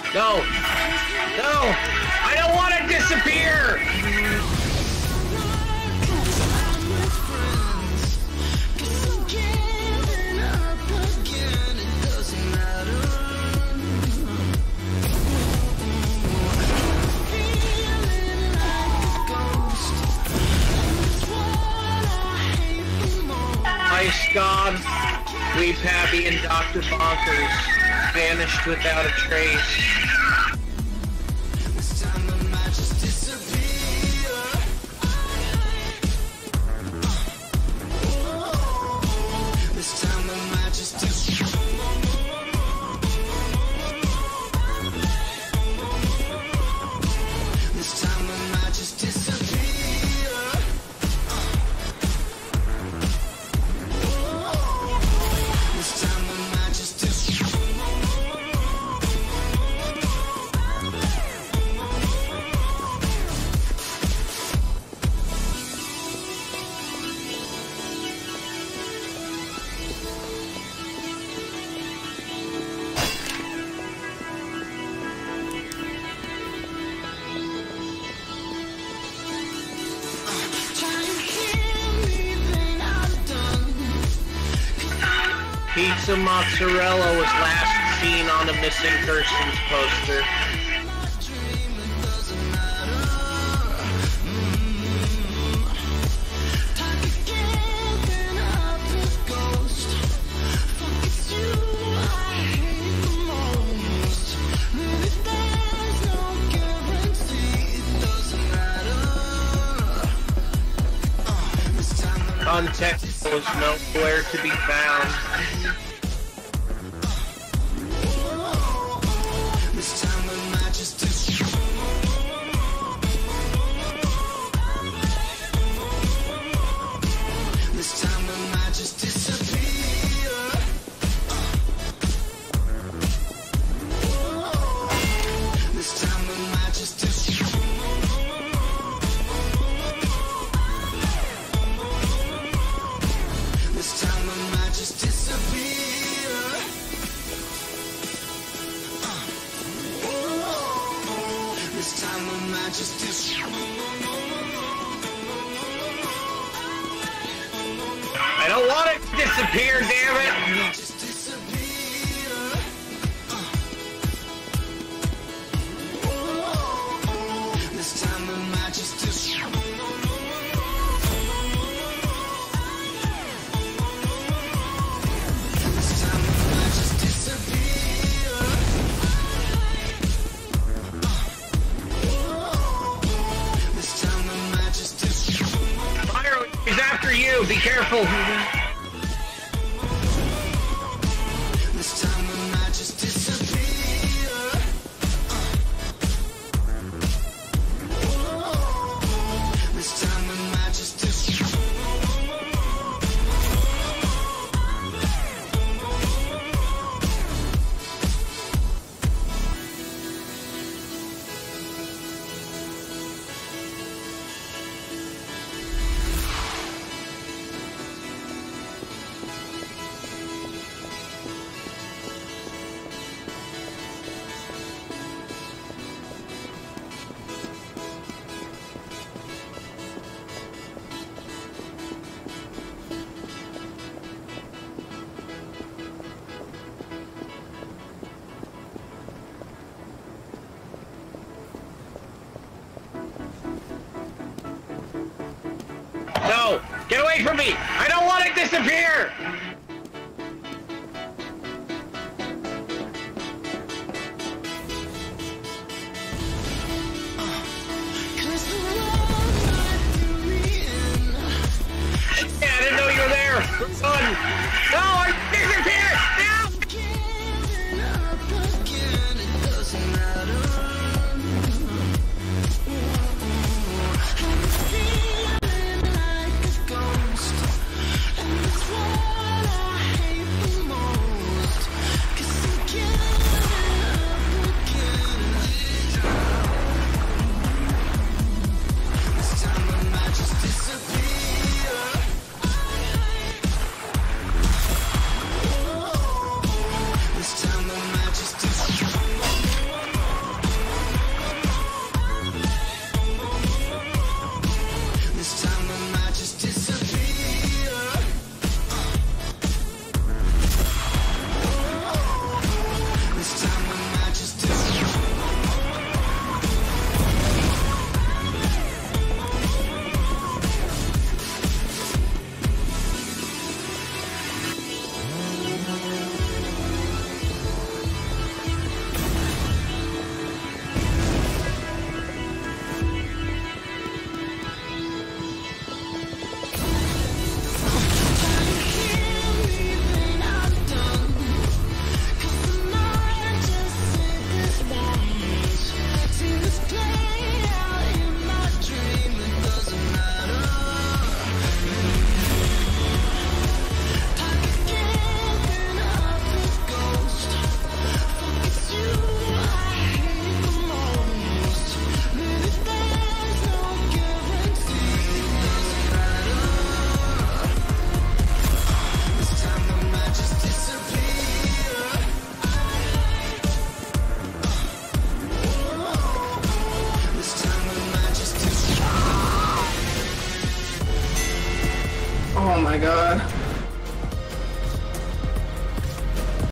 No! No! I don't want to disappear! Ice God, Wee Pappy, and Dr. Bonkers vanished without a trace. This time I might just disappear. This time I might just disappear. This time I might just disappear. Pizza mozzarella was last seen on a missing persons poster. Context was nowhere to be found. This time I might just This time I might just disappear. This time I might just disappear. This time I might just disappear. This time I might just disappear. I don't want it to disappear, damn it! Just disappear. This time I might just disappear. He's after you, be careful! This time I might just disappear. This time I might just disappear. No! Get away from me! I don't want to disappear! Yeah, I didn't know you were there! Run! No! I disappeared! No! What my god.